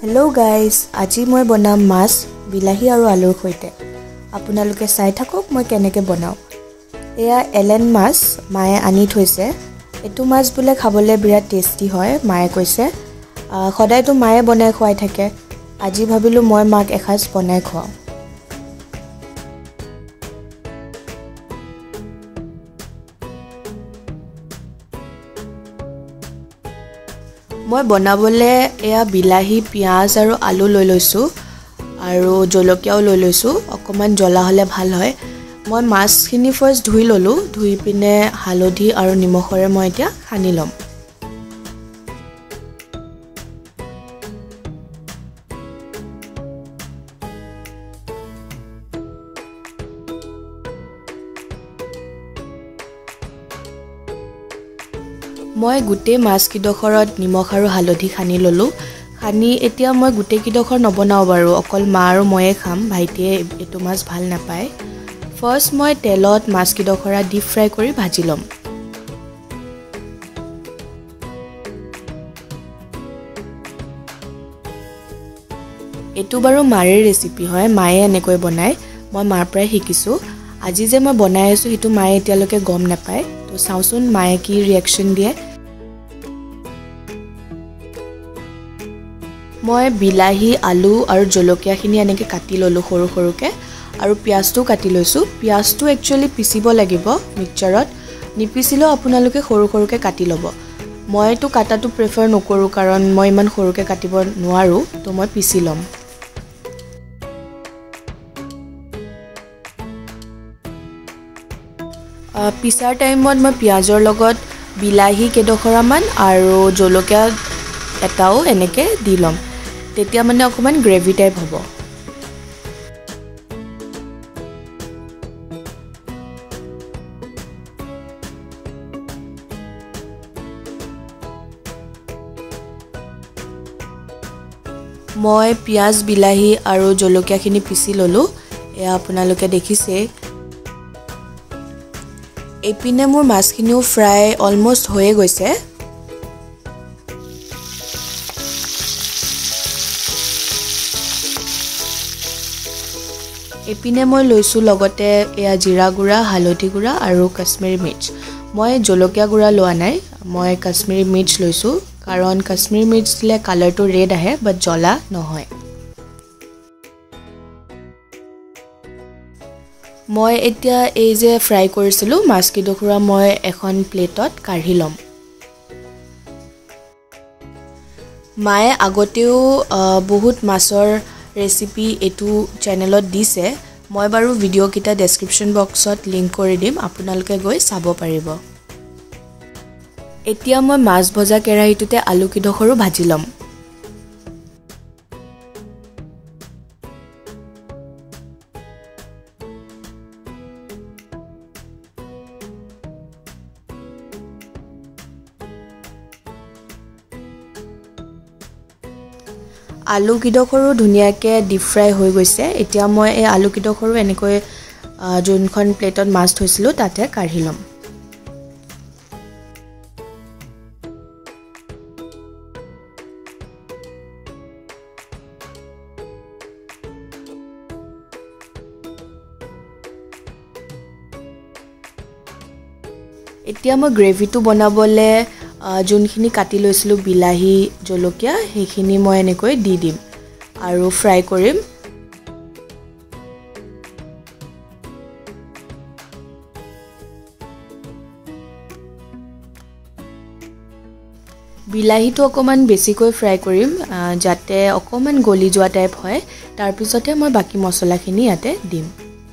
hello guys আজি মই বনাম মাছ বিলাহী আৰু আলুৰ সৈতে আপোনালোকে চাই থাকক মই কেনেকৈ বনাও এয়া এলেন মাছ মায়ে আনি থৈছে এটো মাছ বুলে খাবলৈ বিৰাট টেষ্টি হয় মায়ে কৈছে সদায়তো মায়ে বনাই খুৱাই থাকে আজি ভাবিলো মই মাক এখাজ বনাই খুৱাও মই বনাবলে এয়া বিলাহী পিয়াজ আৰু আলু লৈ লৈছো আৰু জলকীয়াও লৈ লৈছো অকমান জ্বলা হলে ভাল হয় মই মাছখিনি ফাৰ্স্ট ধুই ললো ধুই পিনে হালধি আৰু নিমখৰে মই এতিয়া সানি লম মই গুটে মাছ কিডখৰত নিমখ আৰু হালধি খানি ললো খানি এতিয়া মই গুটে কিডখৰ নবনাও বাৰু অকল মা আৰু ময়ে খাম ভাইটিয়ে এটো মাছ ভাল নাপায় ফাৰ্স্ট মই তেলত মাছ কিডখৰা ডিপ ফ্ৰাই কৰি ভাজি লম এটো বাৰু মাৰে ৰেচিপি হয় মায়ে এনেকৈ বনায় মই মাৰ পৰাই শিকিছো আজি যে মই বনাই আছো হিটো মায়ে এতিয়ালৈকে গম নাপায় তো চাওচোন মায়ে কি ৰিএকচন দিয়ে মই বিলাহী আলু আৰু জলকীয়াখিনি এনেকৈ কাটি ললো সৰু সৰুকে আৰু পিয়াজটো কাটি লৈছো পিয়াজটো একচুয়ালি পিচিব লাগিব মিক্সচাৰত নিপিছিলেও আপোনালোকে সৰু সৰুকে কাটি লব মইটো কাটাটো প্ৰেফাৰ নকৰো কাৰণ মই ইমান সৰুকে কাটিব নোৱাৰো তো মই পিছি লম পিছাৰ টাইমত মই পিয়াজৰ লগত বিলাহী কেডখৰামান আৰু জলকীয়া এটাও এনেকৈ দি লম তেতিয়া মানে অকমান গ্ৰেভি টাইপ হ'ব মই পিয়াজ বিলাহী আৰু জলকীয়াখিনি পিছি ললো এয়া আপোনালোকে দেখিছে এপিনে মোৰ মাছখিনিও ফ্ৰাই অলমোস্ট হৈয়ে গৈছে এপিনে মই লৈছো লগতে এয়া জিৰা গুড়া হালধি গুড়া আৰু কাশ্মীৰী মিৰ্চ মই জলকীয়া গুড়া লোৱা নাই মই কাশ্মীৰী মিৰ্চ লৈছো কাৰণ কাশ্মীৰী মিৰ্চ দিলে কালাৰটো ৰেড আহে বাট জ্বলা নহয় মই এতিয়া এই যে ফ্ৰাই কৰিছিলো মাছ কিডখৰা মই এখন প্লেটত কাঢ়ি লম মায়ে আগতেও বহুত মাছৰ ৰেচিপি এটো চেনেলত দিছে মই বাৰু ভিডিও কিটা ডেসক্ৰিপচন বক্সত লিংক কৰি দিম আপোনালোকে গৈ চাব পাৰিব এতিয়া মই মাছ ভজা কেৰাহীটোতে আলু কিডখৰো ভাজি লম আলু কিডখৰো ধুনিয়াকে ডিপ ফ্ৰাই হৈ গৈছে এতিয়া মই এই আলু কিডখৰো এনেকৈ যোনখন প্লেটত মাছ থৈছিলো তাতে কাঢ়ি লম এতিয়া মই গ্ৰেভিটো বনাবলে যোনখিনি কাটি লৈছিলো বিলাহী জলকীয়া সেইখিনি মই এনেকৈ দি দিম আৰু ফ্ৰাই কৰিম বিলাহীটো অকমান বেছিকৈ ফ্ৰাই কৰিম যাতে অকমান গলি যোৱা টাইপ হয় তাৰ পিছতে মই বাকি মছলাখিনি ইয়াতে দিম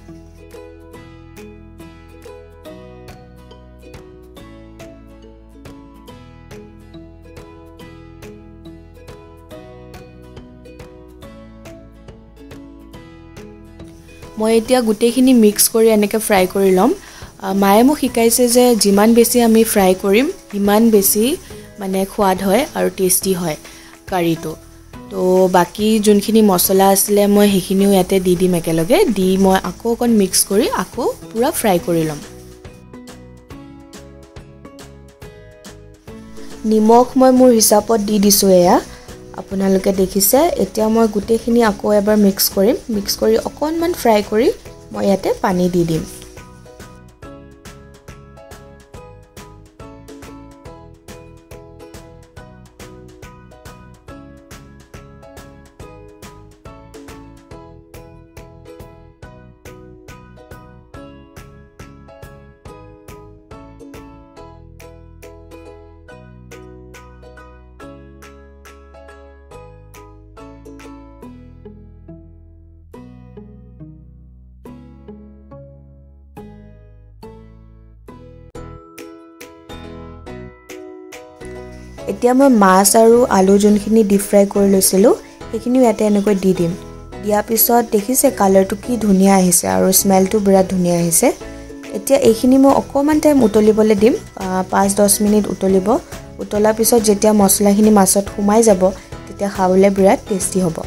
মই এতিয়া গুটেখিনি মিক্স কৰি এনেকৈ ফ্ৰাই কৰি লম মায়ে মোক শিকাইছে যে যিমান বেছি আমি ফ্ৰাই কৰিম ইমান বেছি মানে সোৱাদ হয় আৰু টেষ্টি হয় কাৰীটো তো বাকি যোনখিনি মছলা আছিল মই সেইখিনিও ইয়াতে দি দিম একেলগে দি মই আকৌ অকন মিক্স কৰি আকৌ পুৰা ফ্ৰাই কৰি লম নিমখ মই মোৰ হিচাপত দি দিছো এয়া আপোনালোকে দেখিছে এতিয়া মই গুটেখিনি আকৌ এবাৰ মিক্স কৰি অকনমান ফ্ৰাই কৰি মই ইয়াতে পানী দি দিম এতিয়া মই মাছ আৰু আলু যোনখিনি ডিপ ফ্ৰাই কৰি লৈছিলোঁ সেইখিনি ইয়াতে এনেকৈ দি দিম দিয়াৰ পিছত দেখিছে কালাৰটো কি ধুনীয়া আহিছে আৰু স্মেলটো বিৰাট ধুনীয়া আহিছে এতিয়া এইখিনি মই অকমান টাইম উতলিবলৈ দিম 5-10 মিনিট উতলাৰ পিছত যেতিয়া মছলাখিনি মাছত সোমাই যাব তেতিয়া খাবলৈ বিৰাট টেষ্টি হ'ব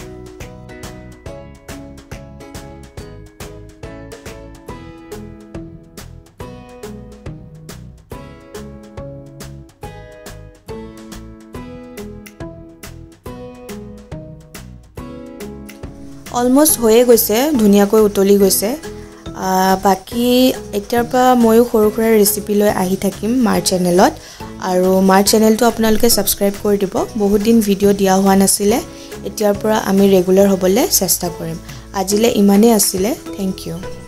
অলমোস্ট হৈয়ে গৈছে ধুনীয়াকৈ উতলি গৈছে বাকি এতিয়াৰ পৰা ময়ো সৰু সুৰা ৰেচিপি লৈ আহি থাকিম মাৰ চেনেলত আৰু মাৰ চেনেলটো আপোনালোকে সাবস্ক্ৰাইব কৰি দিব বহুত দিন ভিডিঅ' দিয়া হোৱা নাছিলে এতিয়াৰ পৰা আমি ৰেগুলাৰ হ'বলৈ চেষ্টা কৰিম আজিলে ইমানেই আছিলে থ্যাংক ইউ